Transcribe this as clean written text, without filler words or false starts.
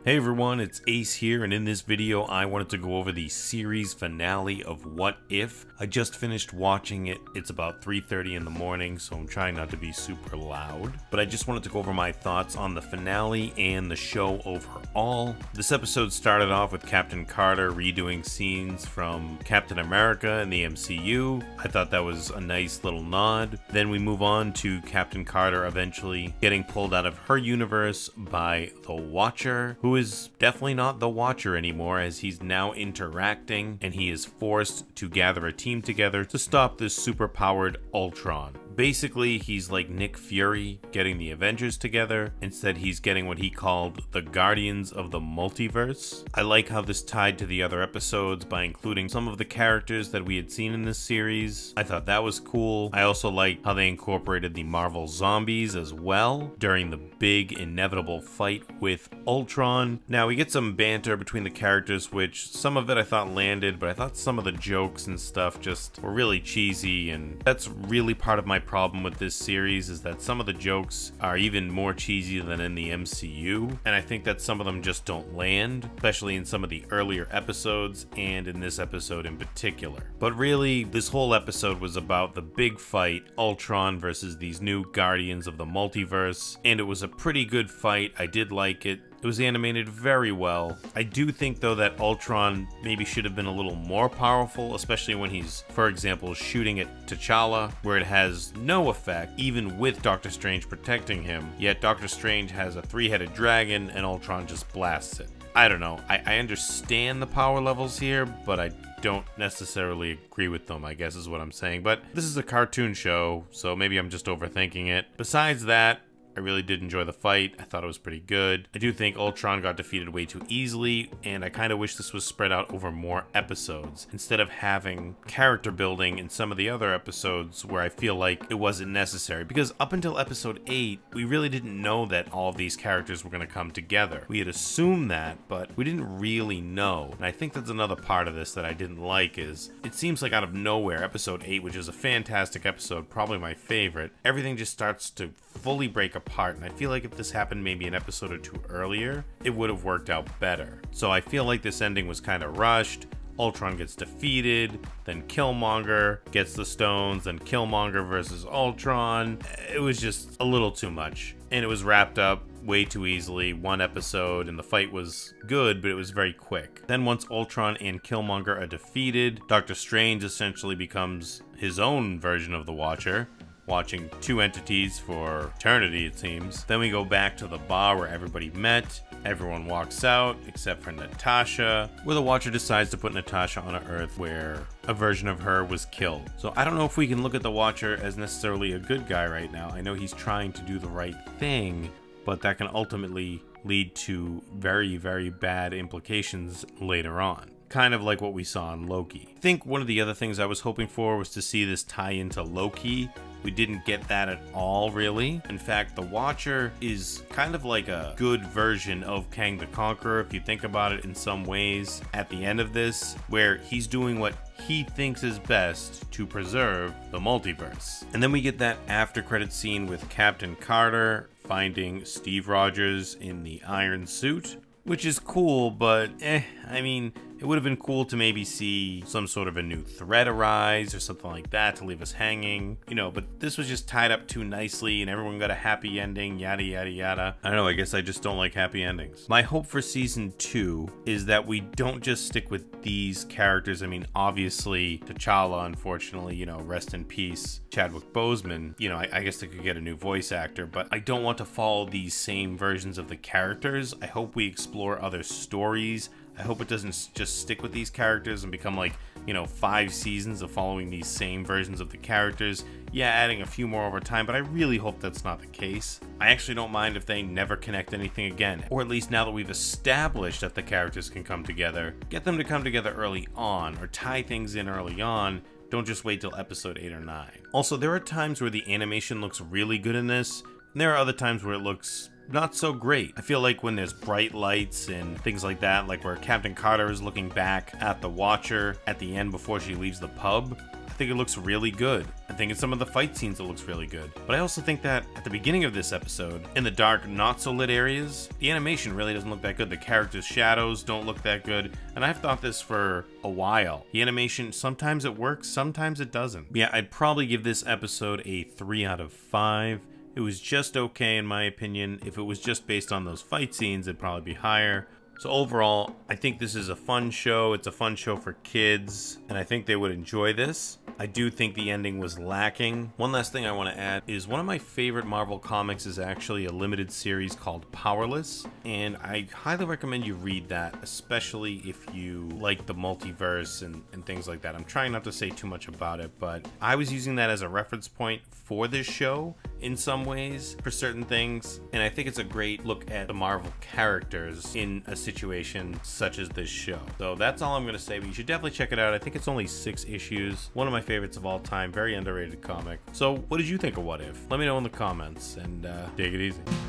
Hey everyone, it's Ace here, and in this video I wanted to go over the series finale of What If. I just finished watching it. It's about 3:30 in the morning, so I'm trying not to be super loud. But I just wanted to go over my thoughts on the finale and the show overall. This episode started off with Captain Carter redoing scenes from Captain America in the MCU. I thought that was a nice little nod. Then we move on to Captain Carter eventually getting pulled out of her universe by the Watcher, who is definitely not the Watcher anymore, as he's now interacting and he is forced to gather a team together to stop this super-powered Ultron. Basically, he's like Nick Fury getting the Avengers together. Instead, he's getting what he called the Guardians of the Multiverse. I like how this tied to the other episodes by including some of the characters that we had seen in this series. I thought that was cool. I also like how they incorporated the Marvel Zombies as well during the big inevitable fight with Ultron. Now, we get some banter between the characters, which some of it I thought landed, but I thought some of the jokes and stuff just were really cheesy, and that's really part of my problem with this series, is that some of the jokes are even more cheesy than in the MCU, and I think that some of them just don't land, especially in some of the earlier episodes and in this episode in particular. But really, this whole episode was about the big fight, Ultron versus these new Guardians of the Multiverse, and it was a pretty good fight. I did like it. It was animated very well. I do think, though, that Ultron maybe should have been a little more powerful, especially when he's, for example, shooting at T'Challa, where it has no effect, even with Doctor Strange protecting him. Yet Doctor Strange has a three-headed dragon, and Ultron just blasts it. I don't know. I understand the power levels here, but I don't necessarily agree with them, I guess is what I'm saying. But this is a cartoon show, so maybe I'm just overthinking it. Besides that, I really did enjoy the fight. I thought it was pretty good. I do think Ultron got defeated way too easily, and I kind of wish this was spread out over more episodes, instead of having character building in some of the other episodes where I feel like it wasn't necessary. Because up until episode 8, we really didn't know that all of these characters were going to come together. We had assumed that, but we didn't really know. And I think that's another part of this that I didn't like, is it seems like out of nowhere, episode 8, which is a fantastic episode, probably my favorite, everything just starts to fully break apart, and I feel like if this happened maybe an episode or two earlier, it would have worked out better. So I feel like this ending was kind of rushed. Ultron gets defeated, then Killmonger gets the stones, then Killmonger versus Ultron. It was just a little too much, and it was wrapped up way too easily, one episode, and the fight was good, but it was very quick. Then once Ultron and Killmonger are defeated, Doctor Strange essentially becomes his own version of the Watcher, watching two entities for eternity, it seems. Then we go back to the bar where everybody met. Everyone walks out, except for Natasha, where the Watcher decides to put Natasha on an Earth where a version of her was killed. So I don't know if we can look at the Watcher as necessarily a good guy right now. I know he's trying to do the right thing, but that can ultimately lead to very, very bad implications later on. Kind of like what we saw in Loki. I think one of the other things I was hoping for was to see this tie into Loki. We didn't get that at all, really. In fact, the Watcher is kind of like a good version of Kang the Conqueror, if you think about it in some ways, at the end of this, where he's doing what he thinks is best to preserve the multiverse. And then we get that after-credit scene with Captain Carter finding Steve Rogers in the iron suit, which is cool, but I mean, it would have been cool to maybe see some sort of a new threat arise or something like that to leave us hanging, you know, but this was just tied up too nicely and everyone got a happy ending, yada yada yada. I don't know, I guess I just don't like happy endings. My hope for season 2 is that we don't just stick with these characters. I mean, obviously T'Challa, unfortunately, you know, rest in peace, Chadwick Boseman, you know, I guess they could get a new voice actor, but I don't want to follow these same versions of the characters. I hope we explore other stories. I hope it doesn't just stick with these characters and become like, you know, 5 seasons of following these same versions of the characters. Yeah, adding a few more over time, but I really hope that's not the case. I actually don't mind if they never connect anything again, or at least now that we've established that the characters can come together, get them to come together early on, or tie things in early on. Don't just wait till episode 8 or 9. Also, there are times where the animation looks really good in this, and there are other times where it looks not so great. I feel like when there's bright lights and things like that, like where Captain Carter is looking back at the Watcher at the end before she leaves the pub, think it looks really good. I think in some of the fight scenes it looks really good. But I also think that at the beginning of this episode, in the dark, not so lit areas, the animation really doesn't look that good. The characters' shadows don't look that good. And I've thought this for a while. The animation, sometimes it works, sometimes it doesn't. Yeah, I'd probably give this episode a 3 out of 5. It was just okay in my opinion. If it was just based on those fight scenes, it'd probably be higher. So overall, I think this is a fun show. It's a fun show for kids, and I think they would enjoy this. I do think the ending was lacking. One last thing I want to add is one of my favorite Marvel comics is actually a limited series called Powerless, and I highly recommend you read that, especially if you like the multiverse and things like that. I'm trying not to say too much about it, but I was using that as a reference point for this show in some ways for certain things, and I think it's a great look at the Marvel characters in a situation such as this show. So that's all I'm going to say, but you should definitely check it out. I think it's only 6 issues. One of my favorites of all time. Very underrated comic. So what did you think of What If? Let me know in the comments, and take it easy.